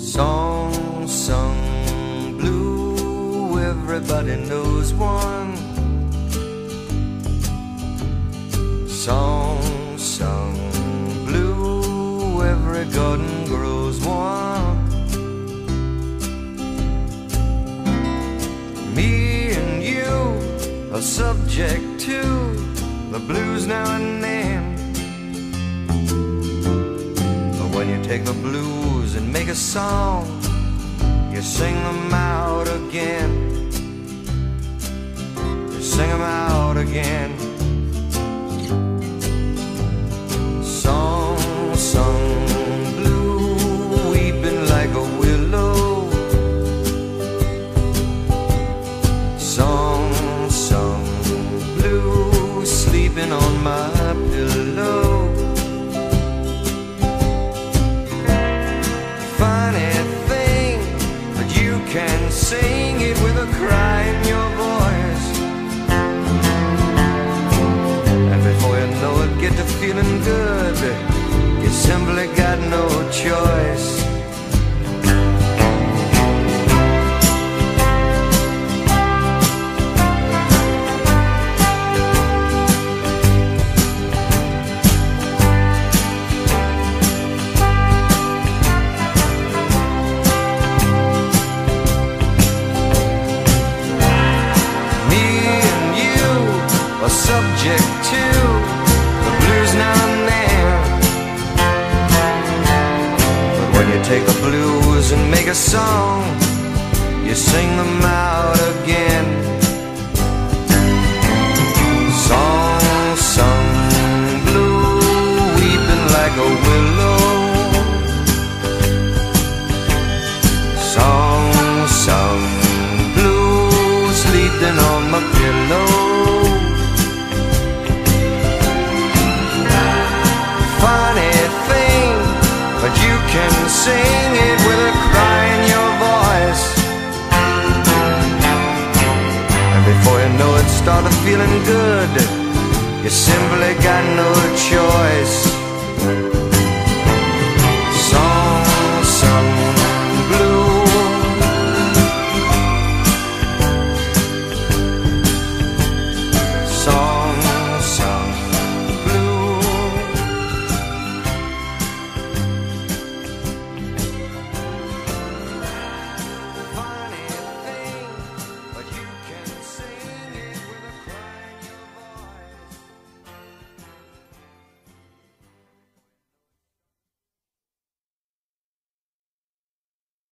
Song sung blue, everybody knows one. Song sung blue, every garden grows one. Me and you are subject to the blues now and then. But when you take the blues and make a song, you sing them out again. You sing them out again. Song sung blue, weeping like a willow. Song sung blue, sleeping on my pillow. Funny thing, but you can sing it with a cry in your voice. And before you know it, get to feeling good. You simply got no choice. Subject to the blues now and then. But when you take the blues and make a song, you sing them out again. Song sung blue, weeping like a willow. Song sung blue, sleeping on my pillow. But you can sing it with a cry in your voice. And before you know it, started feeling good. You simply got no choice.